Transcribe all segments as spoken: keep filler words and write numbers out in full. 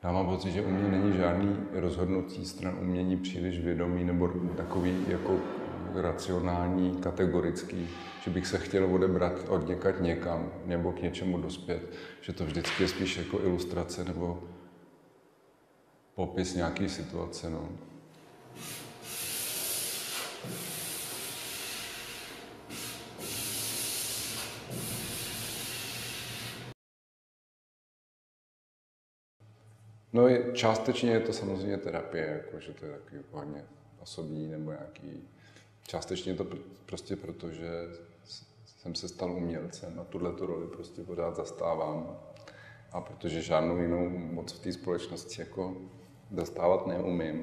Já mám pocit, že u mě není žádný rozhodnutí stran umění příliš vědomý nebo takový jako racionální, kategorický, že bych se chtěl odebrat od někud někam nebo k něčemu dospět, že to vždycky je spíš jako ilustrace nebo popis nějaký situace. No. No je, částečně je to samozřejmě terapie, jako, že to je takový hodně osobní nebo nějaký... Částečně je to pr- prostě proto, že jsem se stal umělcem a tuhletu roli prostě pořád zastávám. A protože žádnou jinou moc v té společnosti jako zastávat neumím.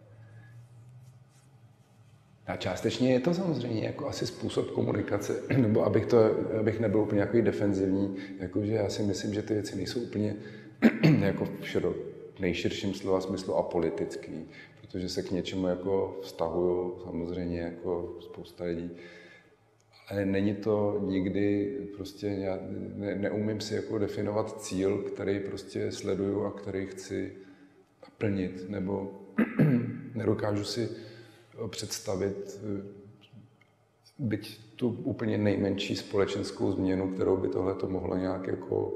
A částečně je to samozřejmě jako asi způsob komunikace, nebo abych, to, abych nebyl úplně jako defenzivní, jakože já si myslím, že ty věci nejsou úplně jako v širok, nejširším slova smyslu apolitický, protože se k něčemu jako vztahují samozřejmě jako spousta lidí. Ale není to nikdy, prostě já ne, neumím si jako definovat cíl, který prostě sleduju a který chci naplnit, nebo nedokážu si představit byť tu úplně nejmenší společenskou změnu, kterou by tohle to mohlo nějak jako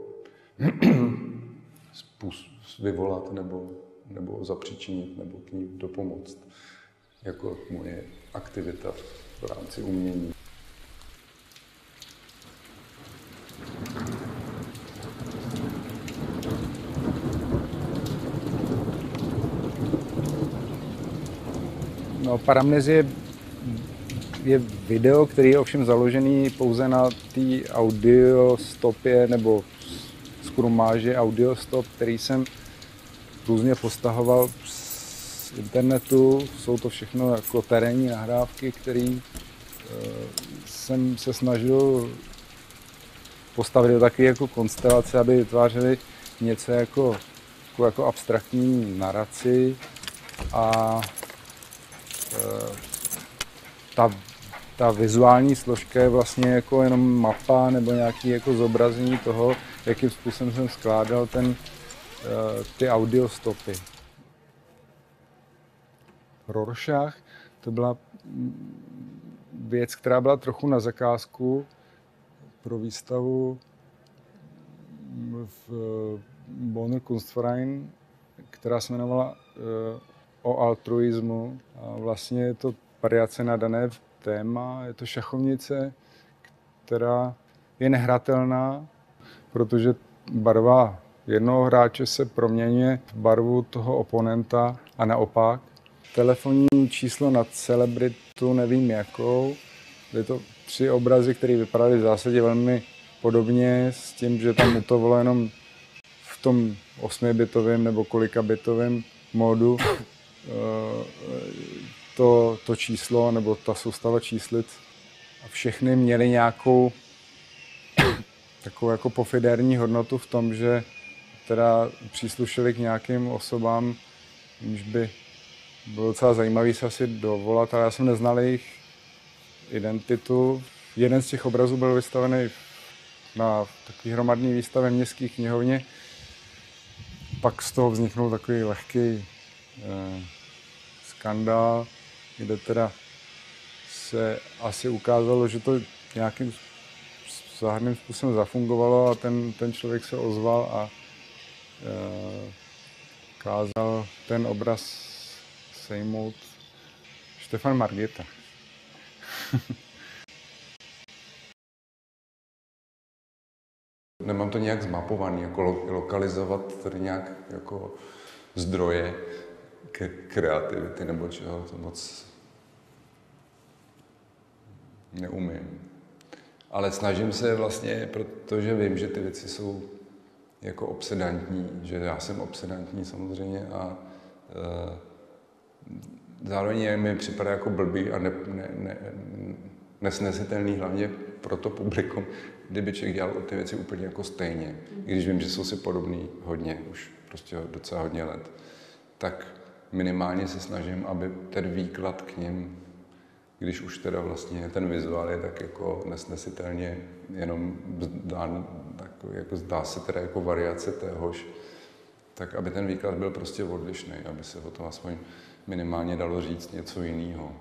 vyvolat nebo, nebo zapříčinit nebo k ní dopomoct. Jako moje aktivita v rámci umění. No, Paramnezie je video, který je ovšem založený pouze na té audiostopě nebo skrumáži audiostop, který jsem různě postahoval z internetu. Jsou to všechno jako terénní nahrávky, které e, jsem se snažil postavit do takové jako konstelace, aby vytvářely něco jako, jako, jako abstraktní naraci. A ta, ta vizuální složka je vlastně jako jenom mapa nebo nějaké jako zobrazení toho, jakým způsobem jsem skládal ten, ty audiostopy. Rorschach to byla věc, která byla trochu na zakázku pro výstavu v Bonner Kunstverein, která se jmenovala o altruismu. A vlastně je to variace na dané téma. Je to šachovnice, která je nehratelná, protože barva jednoho hráče se proměňuje v barvu toho oponenta a naopak. Telefonní číslo na celebritu nevím jakou. Byly to tři obrazy, které vypadaly v zásadě velmi podobně s tím, že tam mutovalo jenom v tom osmibitovém nebo kolikabitovém módu to, to číslo nebo ta soustava číslic. A všechny měly nějakou takovou jako pofidérní hodnotu v tom, že teda příslušely k nějakým osobám, jimž by bylo docela zajímavý se asi dovolat, ale já jsem neznal jejich identitu. Jeden z těch obrazů byl vystavený na takové hromadné výstavě v Městské knihovně. Pak z toho vzniknul takový lehký eh, skandál, kde teda se asi ukázalo, že to nějakým záhadným způsobem zafungovalo a ten, ten člověk se ozval a e, kázal ten obraz sejmout Štefan Margita. Nemám to nějak zmapovaný, jako lo- lokalizovat tady nějak jako zdroje ke kreativity nebo čeho, to moc neumím. Ale snažím se vlastně, protože vím, že ty věci jsou jako obsedantní, že já jsem obsedantní samozřejmě a e, zároveň mi připadá jako blbý a ne, ne, ne, nesnesitelný hlavně pro to publikum, kdyby člověk dělal ty věci úplně jako stejně. I když vím, že jsou si podobný hodně, už prostě docela hodně let, tak minimálně se snažím, aby ten výklad k nim, když už teda vlastně ten vizuál je tak jako nesnesitelně jenom zdá, tak jako zdá se teda jako variace téhož, tak aby ten výklad byl prostě odlišný, aby se o tom aspoň minimálně dalo říct něco jiného.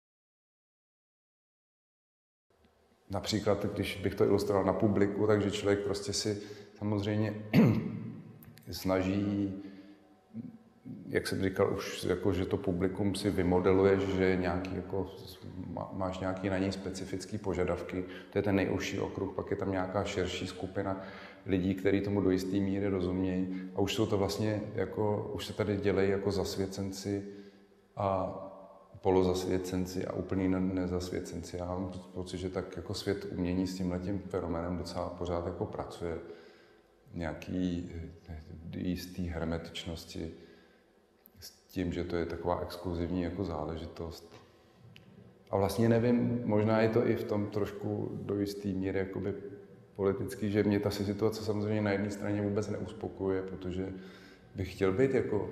Například, když bych to ilustroval na publiku, takže člověk prostě si samozřejmě snaží, jak jsem říkal už, jako, že to publikum si vymodeluje, že nějaký, jako, máš nějaký na něj specifické požadavky, to je ten nejužší okruh, pak je tam nějaká širší skupina lidí, kteří tomu do jisté míry rozumějí a už jsou to vlastně, jako, už se tady dělají jako zasvěcenci a polozasvěcenci a úplný nezasvěcenci. Já mám pocit, že tak jako svět umění s tímhletím fenoménem docela pořád jako pracuje. Nějaký jistý hermetičnosti s tím, že to je taková exkluzivní jako záležitost. A vlastně nevím, možná je to i v tom trošku do jistý míry jakoby politický, že mě ta situace samozřejmě na jedné straně vůbec neuspokojuje, protože bych chtěl být jako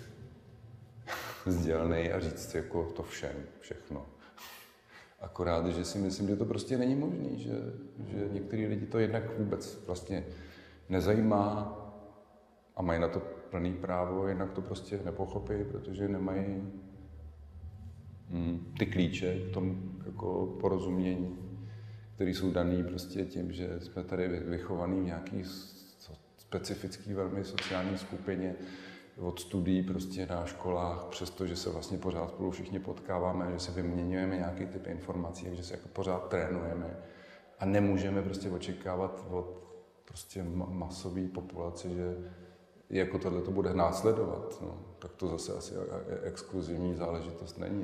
sdělnej a říct jako to všem, všechno. Akorát, že si myslím, že to prostě není možné, že, že některý lidi to jednak vůbec vlastně nezajímá a mají na to plný právo, jednak to prostě nepochopí, protože nemají hmm, ty klíče k tomu jako porozumění, které jsou daný prostě tím, že jsme tady vychovaní v nějaký specifický velmi sociální skupině, od studií prostě na školách, přestože se vlastně pořád spolu všichni potkáváme, že se vyměňujeme nějaký typ informací, že se jako pořád trénujeme a nemůžeme prostě očekávat od prostě masové populace, že jako tohle to bude následovat. No, tak to zase asi exkluzivní záležitost není.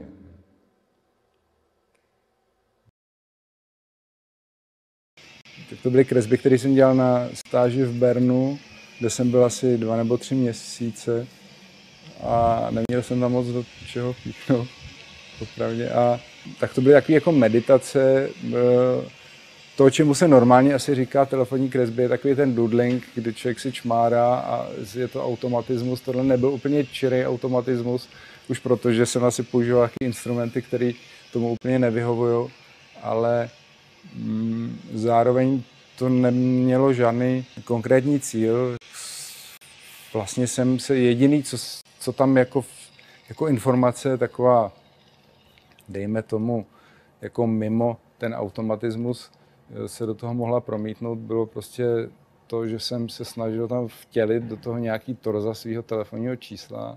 Tak to byly kresby, které jsem dělal na stáži v Bernu, kde jsem byl asi dva nebo tři měsíce a neměl jsem tam moc do čeho píchnout, opravdu. A tak to byly takové jako meditace. To, čemu se normálně asi říká telefonní kresby, je takový ten doodling, kdy člověk si čmárá a je to automatismus. Tohle nebyl úplně čirý automatismus, už protože jsem asi používal nějaké instrumenty, které tomu úplně nevyhovují, ale mm, zároveň to nemělo žádný konkrétní cíl. Vlastně jsem se jediný, co, co tam jako, jako informace taková, dejme tomu, jako mimo ten automatismus se do toho mohla promítnout, bylo prostě to, že jsem se snažil tam vtělit do toho nějaký torza svého telefonního čísla.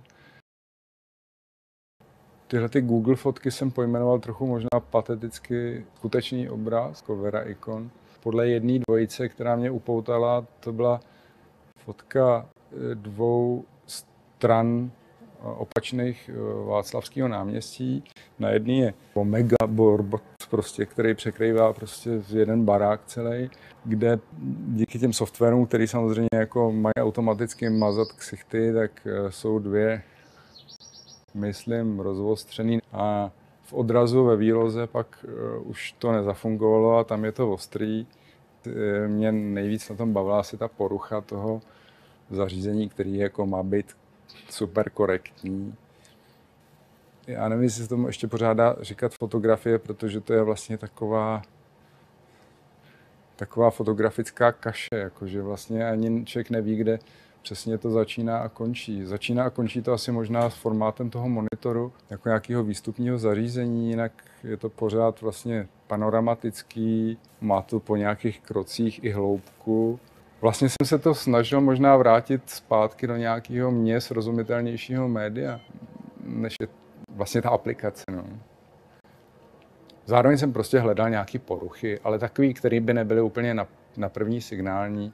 Tyhle ty Google fotky jsem pojmenoval trochu možná pateticky skutečný obraz, cover ikon. Podle jedné dvojice, která mě upoutala, to byla fotka dvou stran opačných Václavského náměstí. Na jedné je megabillboard, prostě, který překrývá prostě jeden barák celý, kde díky těm softwarům, který samozřejmě jako mají automaticky mazat ksichty, tak jsou dvě, myslím, rozostřený. A v odrazu ve výloze pak už to nezafungovalo a tam je to ostrý. Mě nejvíc na tom bavila asi ta porucha toho zařízení, který jako má být super korektní. Já nevím, jestli se tomu ještě pořád dá říkat fotografie, protože to je vlastně taková taková fotografická kaše, jakože vlastně ani člověk neví, kde přesně to začíná a končí. Začíná a končí to asi možná s formátem toho monitoru, jako nějakého výstupního zařízení, jinak je to pořád vlastně panoramatický, má to po nějakých krocích i hloubku. Vlastně jsem se to snažil možná vrátit zpátky do nějakého mně srozumitelnějšího média, než je vlastně ta aplikace. No. Zároveň jsem prostě hledal nějaké poruchy, ale takový, které by nebyly úplně na, na první signální.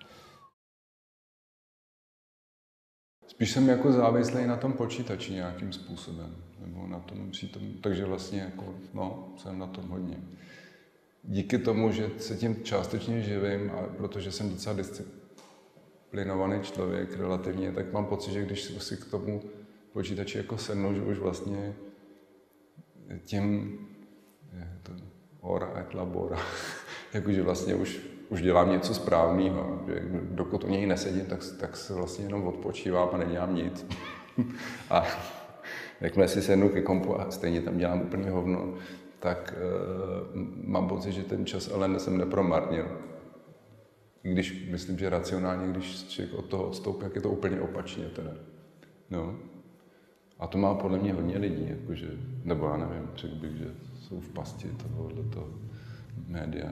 Spíš jsem jako závislý na tom počítači nějakým způsobem, nebo na tom přítom, takže vlastně jako, no, jsem na tom hodně. Díky tomu, že se tím částečně živím, a protože jsem docela disciplinovaný člověk relativně, tak mám pocit, že když si k tomu počítači jako sednu, že už vlastně tím to ora et labora, jakože vlastně už, už dělám něco správného, že dokud u něj nesedím, tak, tak se vlastně jenom odpočívám a nedělám nic. A jakmile si sednu ke kompu a stejně tam dělám úplně hovno, tak uh, mám pocit, že ten čas ale jsem nepromarnil. I když myslím, že racionálně, když člověk od toho odstoupí, jak je to úplně opačně teda. No. A to má podle mě hodně lidí, jakože, nebo já nevím, řekl bych, že jsou v pasti tohoto média.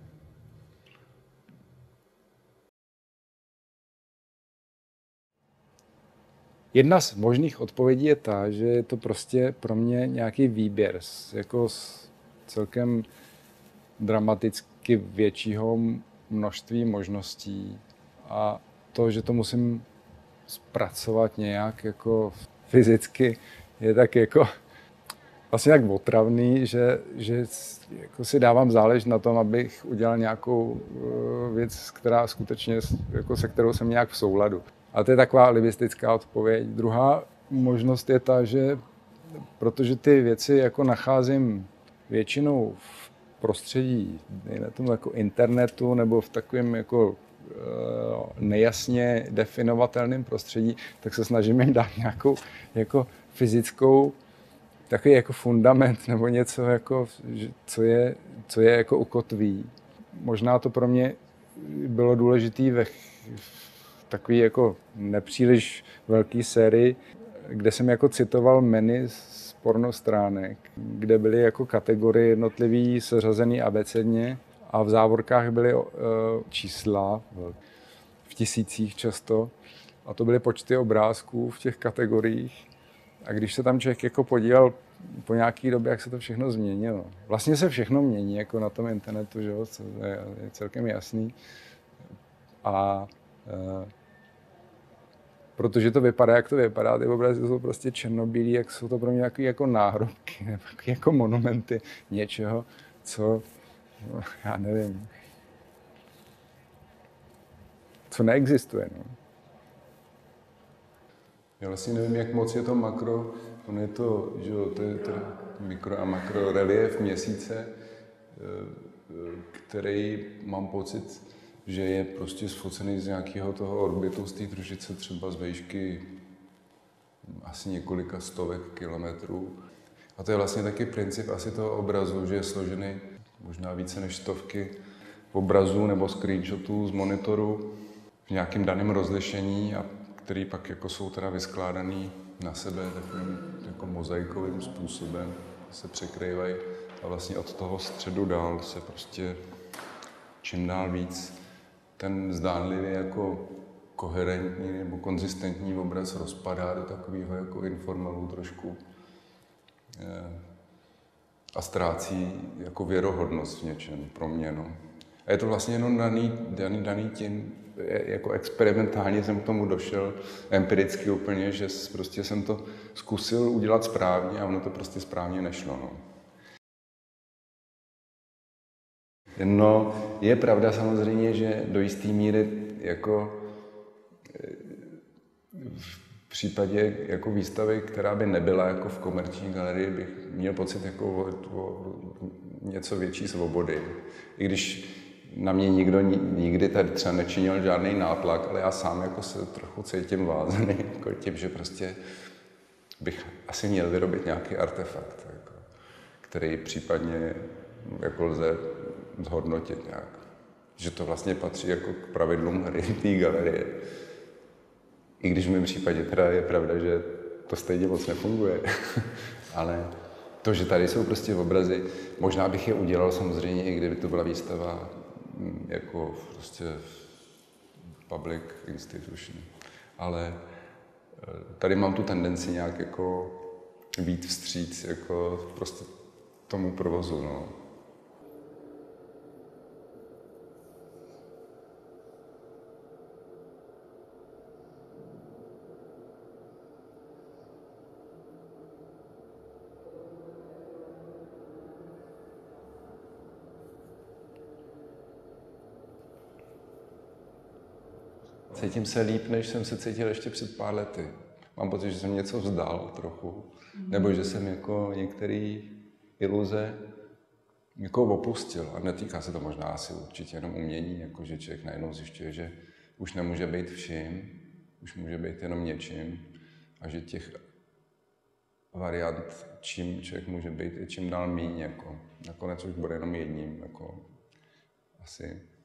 Jedna z možných odpovědí je ta, že je to prostě pro mě nějaký výběr z, jako z celkem dramaticky většího množství možností a to, že to musím zpracovat nějak jako fyzicky, je tak jako vlastně tak otravný, že, že jako si dávám záležet na tom, abych udělal nějakou věc, která skutečně, jako se kterou jsem nějak v souladu. A to je taková alibistická odpověď. Druhá možnost je ta, že protože ty věci jako nacházím většinou v prostředí, dejme tomu jako internetu nebo v takovém jako nejasně definovatelném prostředí, tak se snažím jim dát nějakou jako fyzickou takový jako fundament nebo něco, jako, co, je, co je jako ukotví. Možná to pro mě bylo důležité ve takový jako nepříliš velký sérii, kde jsem jako citoval menu z pornostránek, kde byly jako kategorie jednotlivý seřazený abecedně a v závorkách byly uh, čísla v tisících často a to byly počty obrázků v těch kategoriích. A když se tam člověk jako podíval po nějaký době, jak se to všechno změnilo. Vlastně se všechno mění jako na tom internetu, že jo, co je, je celkem jasný. A uh, protože to vypadá, jak to vypadá, ty obrazy jsou prostě černobílý, jak jsou to pro mě jako, jako náhrobky, nebo jako monumenty něčeho, co, no, já nevím, co neexistuje. No. Já vlastně nevím, jak moc je to makro, ono je to, že jo, to je teda mikro a makro relief měsíce, který mám pocit, že je prostě sfocený z nějakého toho orbitu, z té družice třeba z výšky asi několika stovek kilometrů. A to je vlastně taky princip asi toho obrazu, že je složený možná více než stovky obrazů nebo screenshotů z monitoru v nějakém daném rozlišení, a který pak jako jsou teda vyskládaný na sebe takovým jako mozaikovým způsobem, se překrývají a vlastně od toho středu dál se prostě čím dál víc ten zdánlivě jako koherentní nebo konzistentní obraz rozpadá do takového jako informalu trošku a ztrácí jako věrohodnost v něčem pro mě. No. A je to vlastně jenom daný, daný, daný tím, jako experimentálně jsem k tomu došel, empiricky úplně, že prostě jsem to zkusil udělat správně a ono to prostě správně nešlo. No. No, je pravda samozřejmě, že do jisté míry jako v případě jako výstavy, která by nebyla jako v komerční galerii, bych měl pocit jako o, o něco větší svobody. I když na mě nikdo nikdy tady třeba nečinil žádný nátlak, ale já sám jako se trochu cítím vázaný jako tím, že prostě bych asi měl vyrobit nějaký artefakt, jako, který případně jako lze zhodnotit nějak. Že to vlastně patří jako k pravidlům hry té galerie. I když v mém případě teda je pravda, že to stejně moc nefunguje. Ale to, že tady jsou prostě obrazy, možná bych je udělal samozřejmě, i kdyby to byla výstava jako prostě public institution. Ale tady mám tu tendenci nějak jako být vstříc jako prostě tomu provozu, no. Cítím se líp, než jsem se cítil ještě před pár lety. Mám pocit, že jsem něco vzdal trochu, nebo že jsem jako některé iluze jako opustil. A netýká se to možná asi určitě jenom umění, jako že člověk najednou zjišťuje, že už nemůže být vším, už může být jenom něčím a že těch variant, čím člověk může být, je čím dál míň. Jako. Nakonec už bude jenom jedním. Jako asi.